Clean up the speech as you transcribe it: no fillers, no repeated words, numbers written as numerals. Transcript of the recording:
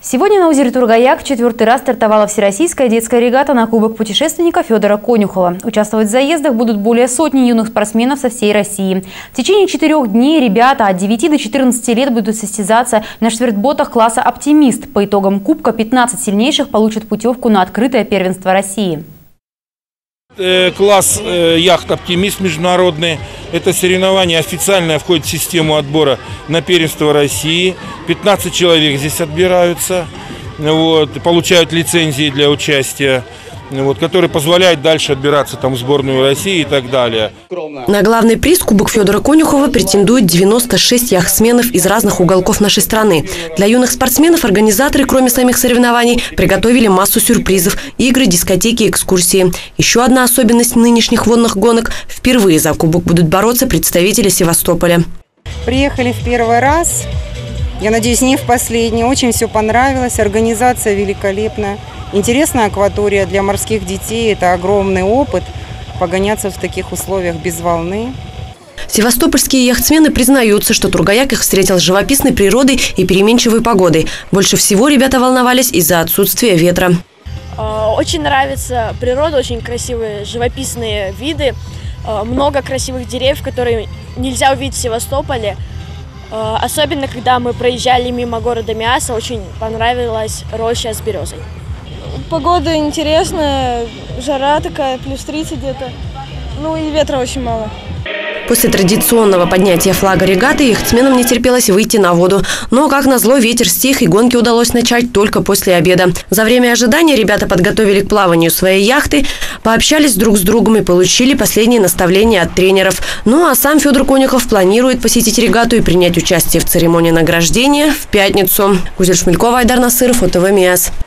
Сегодня на озере Тургаяк в 4-й раз стартовала всероссийская детская регата на Кубок путешественника Федора Конюхова. Участвовать в заездах будут более сотни юных спортсменов со всей России. В течение 4 дней ребята от 9 до 14 лет будут состязаться на швертботах класса «Оптимист». По итогам Кубка 15 сильнейших получат путевку на открытое первенство России. Класс яхт «Оптимист» международный. Это соревнование официально входит в систему отбора на первенство России. 15 человек здесь отбираются, получают лицензии для участия, которые позволяют дальше отбираться в сборную России и так далее. На главный приз Кубок Федора Конюхова претендует 96 яхтсменов из разных уголков нашей страны. Для юных спортсменов организаторы, кроме самих соревнований, приготовили массу сюрпризов – игры, дискотеки, экскурсии. Еще одна особенность нынешних водных гонок – впервые за кубок будут бороться представители Севастополя. Приехали в первый раз, я надеюсь, не в последний. Очень все понравилось, организация великолепная. Интересная акватория для морских детей – это огромный опыт погоняться в таких условиях без волны. Севастопольские яхтсмены признаются, что Тургаяк их встретил с живописной природой и переменчивой погодой. Больше всего ребята волновались из-за отсутствия ветра. Очень нравится природа, очень красивые живописные виды, много красивых деревьев, которые нельзя увидеть в Севастополе. Особенно, когда мы проезжали мимо города Миасса, очень понравилась роща с березой. Погода интересная, жара такая, плюс 30 где-то. И ветра очень мало. После традиционного поднятия флага регаты яхтсменам не терпелось выйти на воду. Но, как назло, ветер стих, и гонки удалось начать только после обеда. За время ожидания ребята подготовили к плаванию свои яхты, пообщались друг с другом и получили последние наставления от тренеров. А сам Федор Конюхов планирует посетить регату и принять участие в церемонии награждения в пятницу. Гузель Шмелькова, Айдар Насыров, ОТВ МИАС.